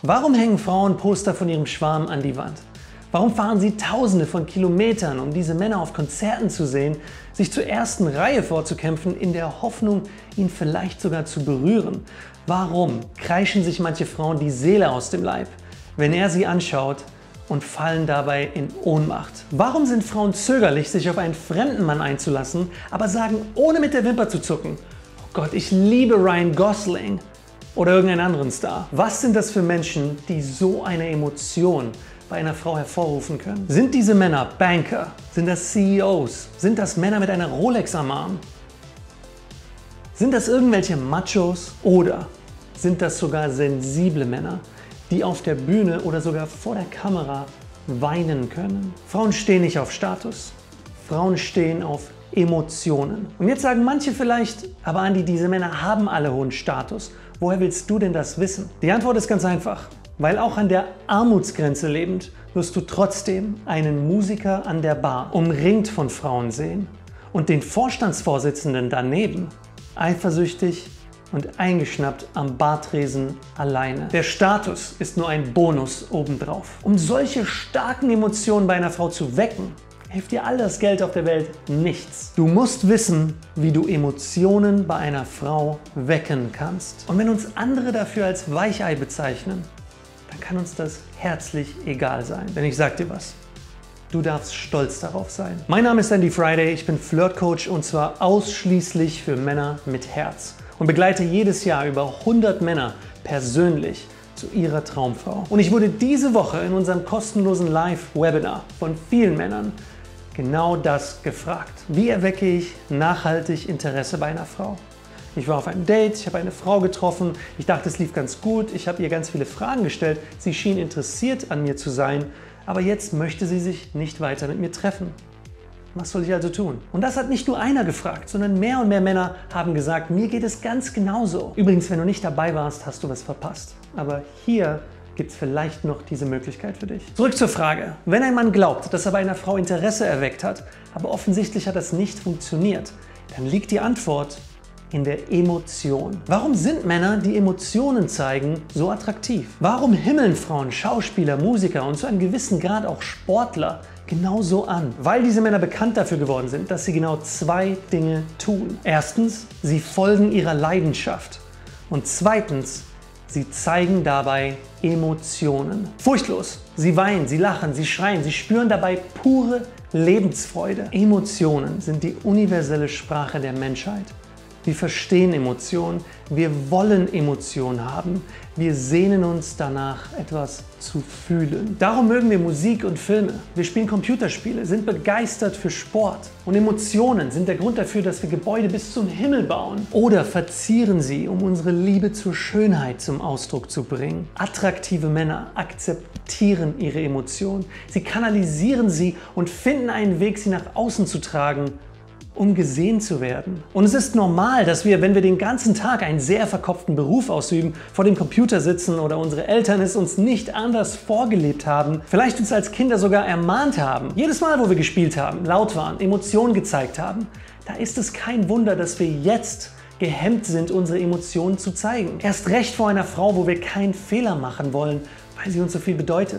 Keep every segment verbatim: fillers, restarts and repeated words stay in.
Warum hängen Frauen Poster von ihrem Schwarm an die Wand? Warum fahren sie Tausende von Kilometern, um diese Männer auf Konzerten zu sehen, sich zur ersten Reihe vorzukämpfen, in der Hoffnung, ihn vielleicht sogar zu berühren? Warum kreischen sich manche Frauen die Seele aus dem Leib, wenn er sie anschaut, und fallen dabei in Ohnmacht? Warum sind Frauen zögerlich, sich auf einen fremden Mann einzulassen, aber sagen, ohne mit der Wimper zu zucken: Oh Gott, ich liebe Ryan Gosling oder irgendeinen anderen Star? Was sind das für Menschen, die so eine Emotion bei einer Frau hervorrufen können? Sind diese Männer Banker? Sind das C E Os? Sind das Männer mit einer Rolex am Arm? Sind das irgendwelche Machos? Oder sind das sogar sensible Männer, die auf der Bühne oder sogar vor der Kamera weinen können? Frauen stehen nicht auf Status. Frauen stehen auf Emotionen. Und jetzt sagen manche vielleicht: Aber Andi, diese Männer haben alle hohen Status. Woher willst du denn das wissen? Die Antwort ist ganz einfach. Weil auch an der Armutsgrenze lebend, wirst du trotzdem einen Musiker an der Bar umringt von Frauen sehen und den Vorstandsvorsitzenden daneben eifersüchtig und eingeschnappt am Bartresen alleine. Der Status ist nur ein Bonus obendrauf. Um solche starken Emotionen bei einer Frau zu wecken, hilft dir all das Geld auf der Welt nichts. Du musst wissen, wie du Emotionen bei einer Frau wecken kannst. Und wenn uns andere dafür als Weichei bezeichnen, dann kann uns das herzlich egal sein. Denn ich sag dir was: Du darfst stolz darauf sein. Mein Name ist Andy Friday, ich bin Flirtcoach und zwar ausschließlich für Männer mit Herz und begleite jedes Jahr über hundert Männer persönlich zu ihrer Traumfrau. Und ich wurde diese Woche in unserem kostenlosen Live-Webinar von vielen Männern genau das gefragt. Wie erwecke ich nachhaltig Interesse bei einer Frau? Ich war auf einem Date, ich habe eine Frau getroffen, ich dachte, es lief ganz gut, ich habe ihr ganz viele Fragen gestellt, sie schien interessiert an mir zu sein, aber jetzt möchte sie sich nicht weiter mit mir treffen. Was soll ich also tun? Und das hat nicht nur einer gefragt, sondern mehr und mehr Männer haben gesagt, mir geht es ganz genauso. Übrigens, wenn du nicht dabei warst, hast du was verpasst. Aber hier gibt es vielleicht noch diese Möglichkeit für dich. Zurück zur Frage. Wenn ein Mann glaubt, dass er bei einer Frau Interesse erweckt hat, aber offensichtlich hat das nicht funktioniert, dann liegt die Antwort in der Emotion. Warum sind Männer, die Emotionen zeigen, so attraktiv? Warum himmeln Frauen Schauspieler, Musiker und zu einem gewissen Grad auch Sportler genauso an? Weil diese Männer bekannt dafür geworden sind, dass sie genau zwei Dinge tun. Erstens, sie folgen ihrer Leidenschaft. Und zweitens, sie zeigen dabei Emotionen. Furchtlos. Sie weinen, sie lachen, sie schreien, sie spüren dabei pure Lebensfreude. Emotionen sind die universelle Sprache der Menschheit. Wir verstehen Emotionen, wir wollen Emotionen haben, wir sehnen uns danach, etwas zu fühlen. Darum mögen wir Musik und Filme, wir spielen Computerspiele, sind begeistert für Sport. Und Emotionen sind der Grund dafür, dass wir Gebäude bis zum Himmel bauen oder verzieren sie, um unsere Liebe zur Schönheit zum Ausdruck zu bringen. Attraktive Männer akzeptieren ihre Emotionen, sie kanalisieren sie und finden einen Weg, sie nach außen zu tragen, um gesehen zu werden. Und es ist normal, dass wir, wenn wir den ganzen Tag einen sehr verkopften Beruf ausüben, vor dem Computer sitzen oder unsere Eltern es uns nicht anders vorgelebt haben, vielleicht uns als Kinder sogar ermahnt haben, jedes Mal, wo wir gespielt haben, laut waren, Emotionen gezeigt haben, da ist es kein Wunder, dass wir jetzt gehemmt sind, unsere Emotionen zu zeigen. Erst recht vor einer Frau, wo wir keinen Fehler machen wollen, weil sie uns so viel bedeutet.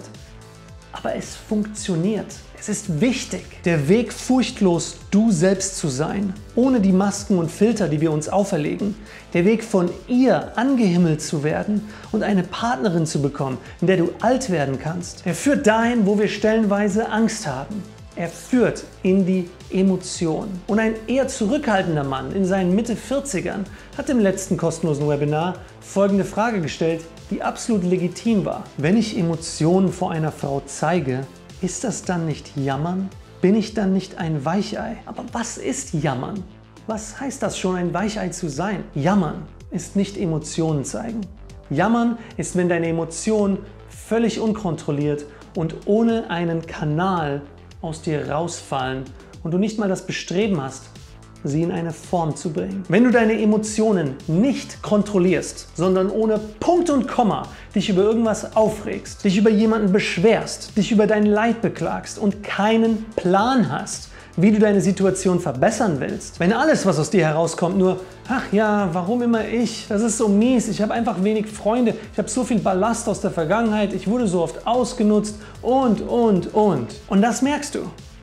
Aber es funktioniert. Es ist wichtig, der Weg furchtlos du selbst zu sein, ohne die Masken und Filter, die wir uns auferlegen. Der Weg von ihr angehimmelt zu werden und eine Partnerin zu bekommen, in der du alt werden kannst. Er führt dahin, wo wir stellenweise Angst haben. Er führt in die Emotion. Und ein eher zurückhaltender Mann in seinen Mitte vierzigern hat im letzten kostenlosen Webinar folgende Frage gestellt, die absolut legitim war. Wenn ich Emotionen vor einer Frau zeige, ist das dann nicht Jammern? Bin ich dann nicht ein Weichei? Aber was ist Jammern? Was heißt das schon, ein Weichei zu sein? Jammern ist nicht Emotionen zeigen. Jammern ist, wenn deine Emotionen völlig unkontrolliert und ohne einen Kanal aus dir rausfallen und du nicht mal das Bestreben hast, sie in eine Form zu bringen. Wenn du deine Emotionen nicht kontrollierst, sondern ohne Punkt und Komma dich über irgendwas aufregst, dich über jemanden beschwerst, dich über dein Leid beklagst und keinen Plan hast, wie du deine Situation verbessern willst. Wenn alles, was aus dir herauskommt, nur, ach ja, warum immer ich, das ist so mies, ich habe einfach wenig Freunde, ich habe so viel Ballast aus der Vergangenheit, ich wurde so oft ausgenutzt und, und, und. Und das merkst du.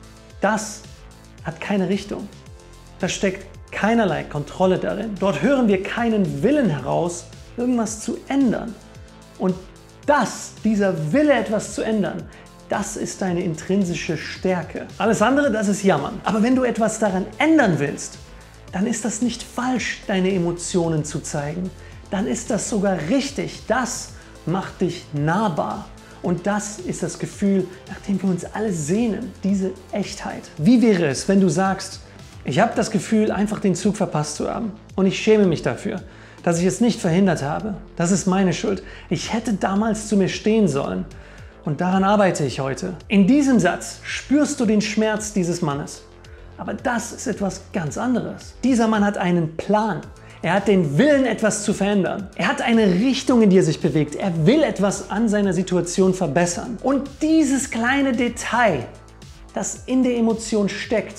Das hat keine Richtung. Da steckt keinerlei Kontrolle darin. Dort hören wir keinen Willen heraus, irgendwas zu ändern. Und das, dieser Wille, etwas zu ändern, das ist deine intrinsische Stärke. Alles andere, das ist Jammern. Aber wenn du etwas daran ändern willst, dann ist das nicht falsch, deine Emotionen zu zeigen. Dann ist das sogar richtig. Das macht dich nahbar. Und das ist das Gefühl, nach dem wir uns alle sehnen, diese Echtheit. Wie wäre es, wenn du sagst, ich habe das Gefühl, einfach den Zug verpasst zu haben und ich schäme mich dafür, dass ich es nicht verhindert habe. Das ist meine Schuld. Ich hätte damals zu mir stehen sollen. Und daran arbeite ich heute. In diesem Satz spürst du den Schmerz dieses Mannes. Aber das ist etwas ganz anderes. Dieser Mann hat einen Plan. Er hat den Willen, etwas zu verändern. Er hat eine Richtung, in die er sich bewegt. Er will etwas an seiner Situation verbessern. Und dieses kleine Detail, das in der Emotion steckt,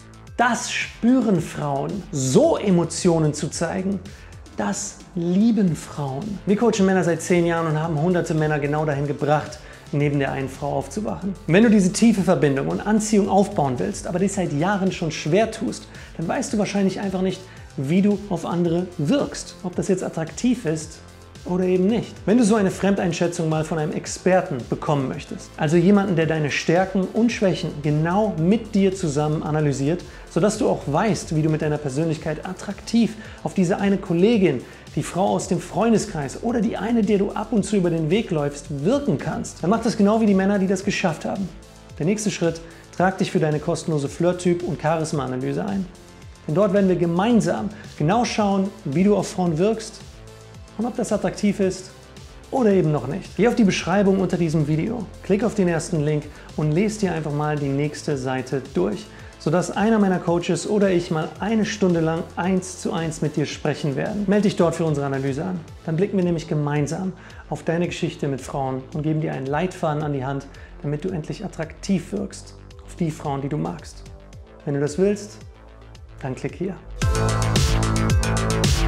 das spüren Frauen. So Emotionen zu zeigen, das lieben Frauen. Wir coachen Männer seit zehn Jahren und haben hunderte Männer genau dahin gebracht, neben der einen Frau aufzuwachen. Wenn du diese tiefe Verbindung und Anziehung aufbauen willst, aber dies seit Jahren schon schwer tust, dann weißt du wahrscheinlich einfach nicht, wie du auf andere wirkst. Ob das jetzt attraktiv ist oder eben nicht. Wenn du so eine Fremdeinschätzung mal von einem Experten bekommen möchtest, also jemanden, der deine Stärken und Schwächen genau mit dir zusammen analysiert, sodass du auch weißt, wie du mit deiner Persönlichkeit attraktiv auf diese eine Kollegin, die Frau aus dem Freundeskreis oder die eine, der du ab und zu über den Weg läufst, wirken kannst, dann mach das genau wie die Männer, die das geschafft haben. Der nächste Schritt, trag dich für deine kostenlose Flirt-Typ- und Charisma-Analyse ein. Denn dort werden wir gemeinsam genau schauen, wie du auf Frauen wirkst und ob das attraktiv ist oder eben noch nicht. Geh auf die Beschreibung unter diesem Video, klick auf den ersten Link und lese dir einfach mal die nächste Seite durch, sodass einer meiner Coaches oder ich mal eine Stunde lang eins zu eins mit dir sprechen werden. Melde dich dort für unsere Analyse an. Dann blicken wir nämlich gemeinsam auf deine Geschichte mit Frauen und geben dir einen Leitfaden an die Hand, damit du endlich attraktiv wirkst auf die Frauen, die du magst. Wenn du das willst, dann klick hier.